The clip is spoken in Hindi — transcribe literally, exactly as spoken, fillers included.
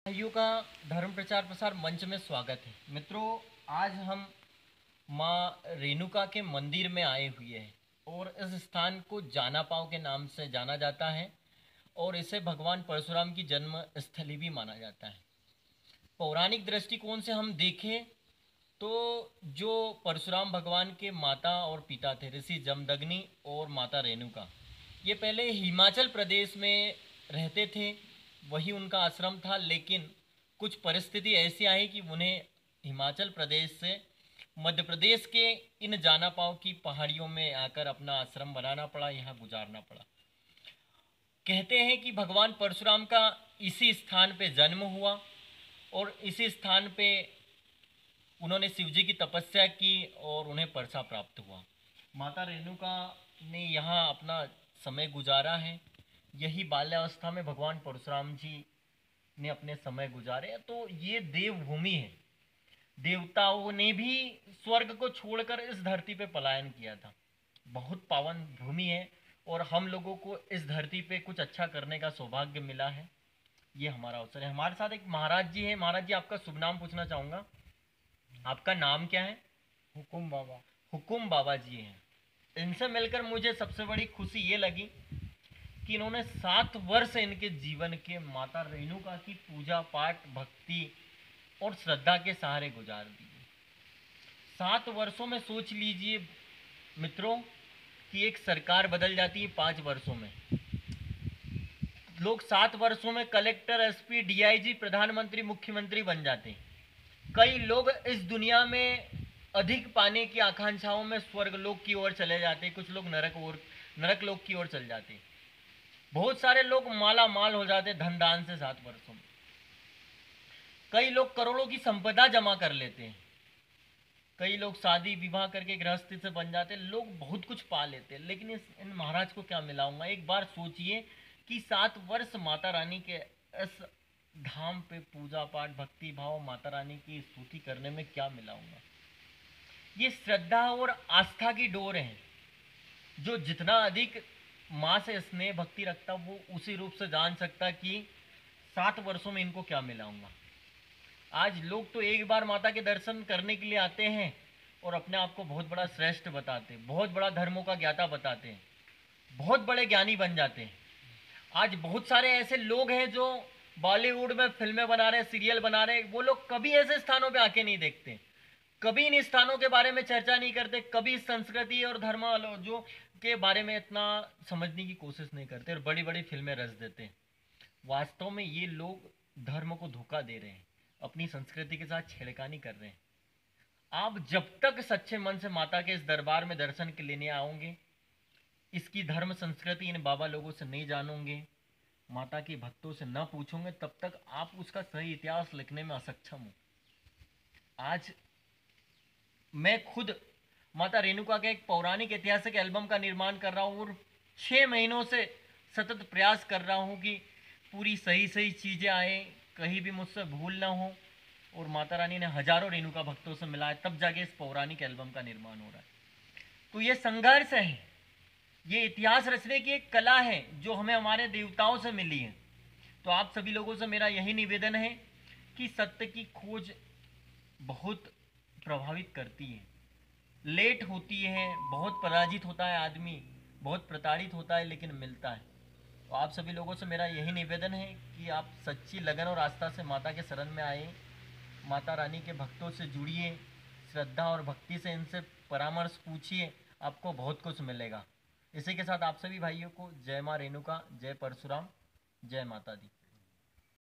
भाइयों का धर्म प्रचार प्रसार मंच में स्वागत है। मित्रों, आज हम माँ रेणुका के मंदिर में आए हुए हैं और इस स्थान को जाना पाव के नाम से जाना जाता है और इसे भगवान परशुराम की जन्म स्थली भी माना जाता है। पौराणिक दृष्टिकोण से हम देखें तो जो परशुराम भगवान के माता और पिता थे, ऋषि जमदग्नि और माता रेणुका, ये पहले हिमाचल प्रदेश में रहते थे, वही उनका आश्रम था। लेकिन कुछ परिस्थिति ऐसी आई कि उन्हें हिमाचल प्रदेश से मध्य प्रदेश के इन जाना पाव की पहाड़ियों में आकर अपना आश्रम बनाना पड़ा, यहाँ गुजारना पड़ा। कहते हैं कि भगवान परशुराम का इसी स्थान पे जन्म हुआ और इसी स्थान पे उन्होंने शिवजी की तपस्या की और उन्हें परसा प्राप्त हुआ। माता रेणुका ने यहाँ अपना समय गुजारा है। यही बाल्यावस्था में भगवान परशुराम जी ने अपने समय गुजारे। तो ये देवभूमि है। देवताओं ने भी स्वर्ग को छोड़कर इस धरती पे पलायन किया था। बहुत पावन भूमि है और हम लोगों को इस धरती पे कुछ अच्छा करने का सौभाग्य मिला है। ये हमारा अवसर है। हमारे साथ एक महाराज जी हैं। महाराज जी, आपका शुभ नाम पूछना चाहूँगा। आपका नाम क्या है? हुकुम बाबा। हुकुम बाबा जी हैं। इनसे मिलकर मुझे सबसे बड़ी खुशी ये लगी कि इन्होंने सात वर्ष इनके जीवन के माता रेणुका की पूजा पाठ, भक्ति और श्रद्धा के सहारे गुजार दिए। सात वर्षों में सोच लीजिए मित्रों कि एक सरकार बदल जाती है पाँच वर्षों में। लोग सात वर्षों में कलेक्टर, एसपी, डीआईजी, प्रधानमंत्री, मुख्यमंत्री बन जाते हैं। कई लोग इस दुनिया में अधिक पाने की आकांक्षाओं में स्वर्ग लोक की ओर चले जाते हैं। कुछ लोग नरक ओर नरक लोक की ओर चले जाते हैं। बहुत सारे लोग माला माल हो जाते धन दान से सात वर्षों में। कई लोग करोड़ों की संपदा जमा कर लेते हैं। कई लोग शादी विवाह करके गृहस्थी से बन जाते हैं। लोग बहुत कुछ पा लेते हैं। लेकिन इस इन महाराज को क्या मिलाऊंगा? एक बार सोचिए कि सात वर्ष माता रानी के इस धाम पे पूजा पाठ, भक्ति भाव, माता रानी की स्तुति करने में क्या मिलाऊंगा? ये श्रद्धा और आस्था की डोर है। जो जितना अधिक माँ से स्नेह भक्ति रखता वो उसी रूप से जान सकता कि सात वर्षों में इनको क्या मिलाऊंगा। आज लोग तो एक बार माता के दर्शन करने के लिए आते हैं और अपने आप को बहुत बड़ा श्रेष्ठ बताते हैं, बहुत बड़ा धर्मों का ज्ञाता बताते हैं, बहुत बड़े ज्ञानी बन जाते हैं। आज बहुत सारे ऐसे लोग हैं जो बॉलीवुड में फिल्में बना रहे हैं, सीरियल बना रहे हैं। वो लोग कभी ऐसे स्थानों पे आके नहीं देखते, कभी इन स्थानों के बारे में चर्चा नहीं करते, कभी संस्कृति और धर्म जो के बारे में इतना समझने की कोशिश नहीं करते और बड़ी बड़ी फिल्में रच देते हैं। वास्तव में ये लोग धर्म को धोखा दे रहे हैं, अपनी संस्कृति के साथ छेड़खानी कर रहे हैं। आप जब तक सच्चे मन से माता के इस दरबार में दर्शन के लेने आओगे, इसकी धर्म संस्कृति इन बाबा लोगों से नहीं जानोगे, माता के भक्तों से न पूछोगे, तब तक आप उसका सही इतिहास लिखने में असक्षम हो। आज मैं खुद माता रेणुका के एक पौराणिक ऐतिहासिक एल्बम का निर्माण कर रहा हूँ और छः महीनों से सतत प्रयास कर रहा हूँ कि पूरी सही सही चीज़ें आए, कहीं भी मुझसे भूल ना हो। और माता रानी ने हजारों रेणुका भक्तों से मिला है, तब जाके इस पौराणिक एल्बम का निर्माण हो रहा है। तो ये संघर्ष है, ये इतिहास रचने की एक कला है जो हमें हमारे देवताओं से मिली है। तो आप सभी लोगों से मेरा यही निवेदन है कि सत्य की खोज बहुत प्रभावित करती है, लेट होती है, बहुत पराजित होता है आदमी, बहुत प्रताड़ित होता है, लेकिन मिलता है। तो आप सभी लोगों से मेरा यही निवेदन है कि आप सच्ची लगन और आस्था से माता के शरण में आए, माता रानी के भक्तों से जुड़िए, श्रद्धा और भक्ति से इनसे परामर्श पूछिए, आपको बहुत कुछ मिलेगा। इसी के साथ आप सभी भाइयों को जय माँ रेणुका, जय परशुराम, जय माता दी।